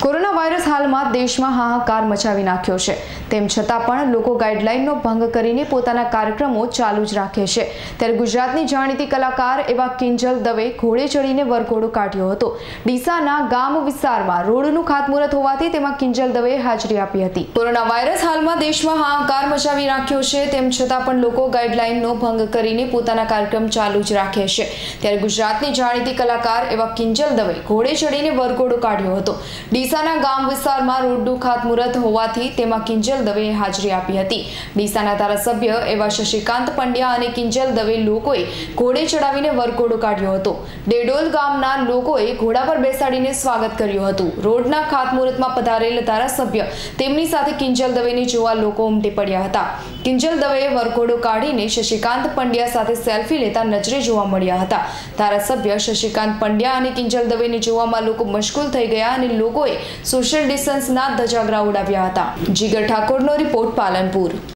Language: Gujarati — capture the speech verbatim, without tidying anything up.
કોરોના વાયરસ હાલમાં દેશમાં હાહાકાર મચાવી નાખ્યો છે। તેમ છતાં પણ લોકો ગાઈડલાઈનનો ભંગ કરીને પોતાના કાર્યક્રમો ચાલુ જ રાખે છે। ત્યારે ગુજરાતની જાણીતી કલાકાર એવા કિંજલ દવે ઘોડે ચડીને વરઘોડો કાઢ્યો હતો। ડીસાના ગામ વિસ્તારમાં રોડનું ખાતમુહૂર્ત હોવાથી તેમાં કિંજલ દવેએ હાજરી આપી હતી। કોરોના વાયરસ હાલમાં દેશમાં હાહાકાર મચાવી નાખ્યો છે। તેમ છતાં પણ લોકો ગાઈડલાઈનનો ભંગ કરીને પોતાના કાર્યક્રમ ચાલુ જ રાખે છે। ત્યારે ગુજરાતની જાણીતી કલાકાર એવા કિંજલ દવે ઘોડે ચડીને વરઘોડો કાઢ્યો હતો। ડીસાના ગામ વિસ્તારમાં રોડનું ખાતમુહૂર્ત હોવાથી તેમાં કિંજલ દવેએ હાજરી આપી હતી। ડીસાના ધારાસભ્ય એવા શશિકાંત પંડ્યા અને કિંજલ દવે લોકોએ ઘોડે ચડાવીને વરઘોડો કાઢ્યો હતો। ડેડોલ ગામના લોકોએ ઘોડા પર બેસાડીને સ્વાગત કર્યું હતું। રોડના ખાતમુહૂર્તમાં પધારેલ ધારાસભ્ય તેમની સાથે કિંજલ દવેને જોવા લોકો ઉમટી પડ્યા હતા। કિંજલ દવેએ વરઘોડો કાઢીને શશિકાંત પંડ્યા સાથે સેલ્ફી લેતા નજરે જોવા મળ્યા હતા। ધારાસભ્ય શશિકાંત પંડ્યા અને કિંજલ દવેને જોવામાં લોકો મશગુલ થઈ ગયા અને લોકોએ સોશિયલ ડિસ્ટન્સના ધજાગરા ઉડાવ્યા હતા। જીગર ઠાકોરનો રિપોર્ટ, પાલનપુર।